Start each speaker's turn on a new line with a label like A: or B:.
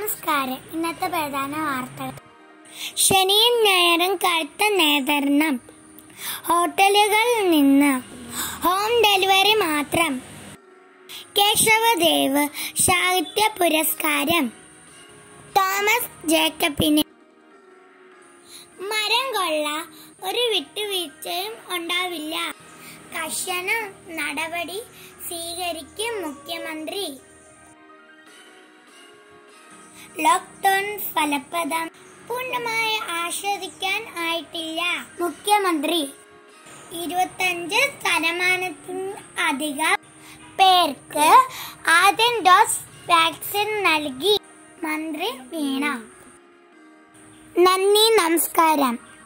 A: നമസ്കാരം. ഇന്നത്തെ പ്രധാന വാർത്തകൾ. ശനിയും ഞായറും കടുത്ത നിയന്ത്രണം. ഹോട്ടലുകളിൽ നിന്ന് ഹോം ഡെലിവറി മാത്രം. കേശവദേവ് സാഹിത്യ പുരസ്കാരം തോമസ് ജേക്കബിന്. മരം കൊള്ള ഒരു വിട്ടുവീഴ്ചയും ഉണ്ടാവില്ല. കർശന നടപടി സ്വീകരിക്കും മുഖ്യമന്ത്രി. ലോക്ക്ഡൌൺ ഫലപ്രദം പൂർണ്ണമായി ആസ്വദിക്കാൻ ആയിട്ടില്ല മുഖ്യമന്ത്രി. 25% പേർക്ക് ആദ്യ ഡോസ് വാക്സിൻ നൽകി മന്ത്രി വീണ. നന്ദി, നമസ്കാരം.